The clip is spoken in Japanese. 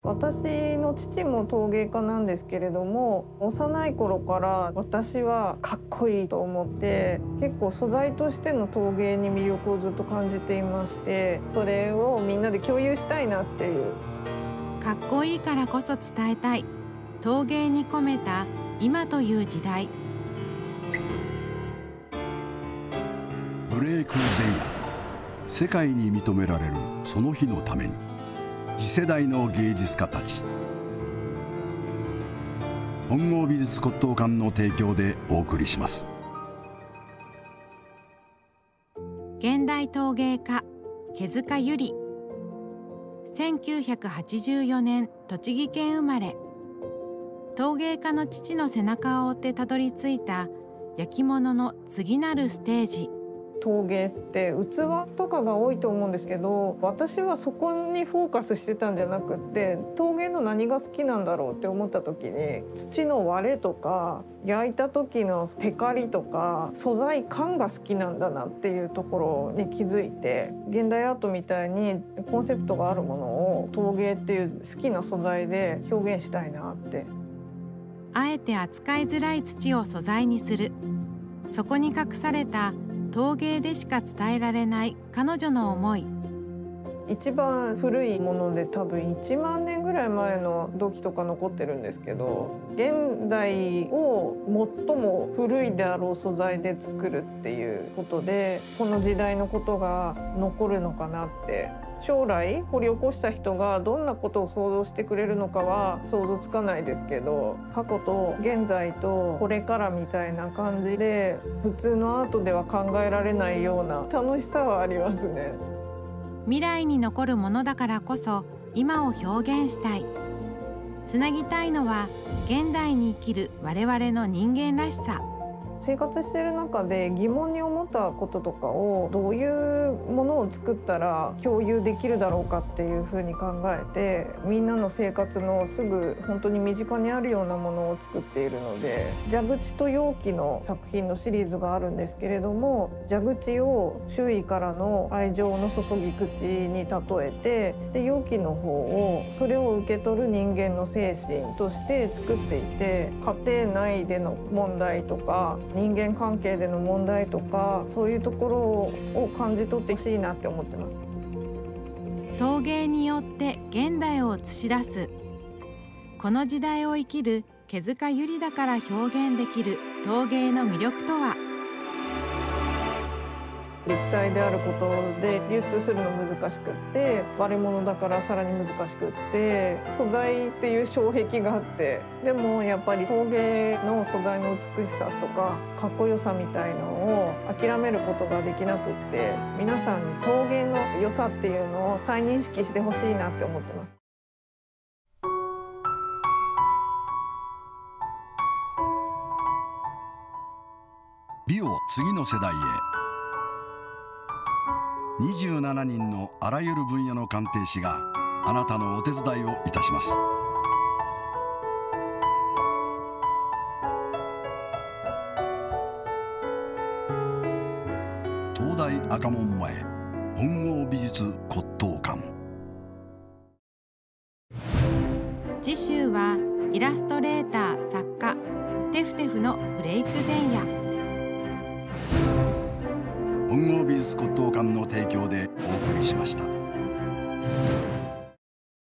私の父も陶芸家なんですけれども、幼い頃から私はかっこいいと思って結構素材としての陶芸に魅力をずっと感じていまして、それをみんなで共有したいなっていう。 かっこいいからこそ伝えたい陶芸に込めた今という時代。 ブレイク前夜、世界に認められるその日のために、次世代の芸術家たち。本郷美術骨董館の提供でお送りします。 現代陶芸家毛塚由里、1984年栃木県生まれ。陶芸家の父の背中を追ってたどり着いた焼き物の次なるステージ。 陶芸って器とかが多いと思うんですけど、私はそこにフォーカスしてたんじゃなくって、陶芸の何が好きなんだろうって思った時に、土の割れとか焼いた時のテカリとか素材感が好きなんだなっていうところに気づいて、現代アートみたいにコンセプトがあるものを陶芸っていう好きな素材で表現したいなって。 あえて扱いづらい土を素材にする。そこに隠された陶芸でしか伝えられない彼女の思い。 一番古いもので多分1万年ぐらい前の土器とか残ってるんですけど、現代を最も古いであろう素材で作るっていうことで、この時代のことが残るのかなって。将来掘り起こした人がどんなことを想像してくれるのかは想像つかないですけど、過去と現在とこれからみたいな感じで、普通のアートでは考えられないような楽しさはありますね。 未来に残るものだからこそ今を表現したい。つなぎたいのは現代に生きる我々の人間らしさ。 生活している中で疑問に思ったこととかをどういうものを作ったら共有できるだろうかっていうふうに考えて、みんなの生活のすぐ本当に身近にあるようなものを作っているので、蛇口と容器の作品のシリーズがあるんですけれども、蛇口を周囲からの愛情の注ぎ口に例えて、で容器の方をそれを受け取る人間の精神として作っていて、家庭内での問題とか人間関係での問題とか、そういうところを感じ取ってほしいなって思ってます。 陶芸によって現代を映し出す。この時代を生きる毛塚由里だから表現できる陶芸の魅力とは。 立体であることで流通するの難しくって、割れ物だからさらに難しくって、素材っていう障壁があって、でもやっぱり陶芸の素材の美しさとかかっこよさみたいのを諦めることができなくって、皆さんに陶芸の良さっていうのを再認識してほしいなって思ってます。 美を次の世代へ。27人のあらゆる分野の鑑定士があなたのお手伝いをいたします。東大赤門前本郷美術骨董館。 次週はイラストレーター作家テフテフのブレイク前夜。 本郷美術骨董館の提供でお送りしました。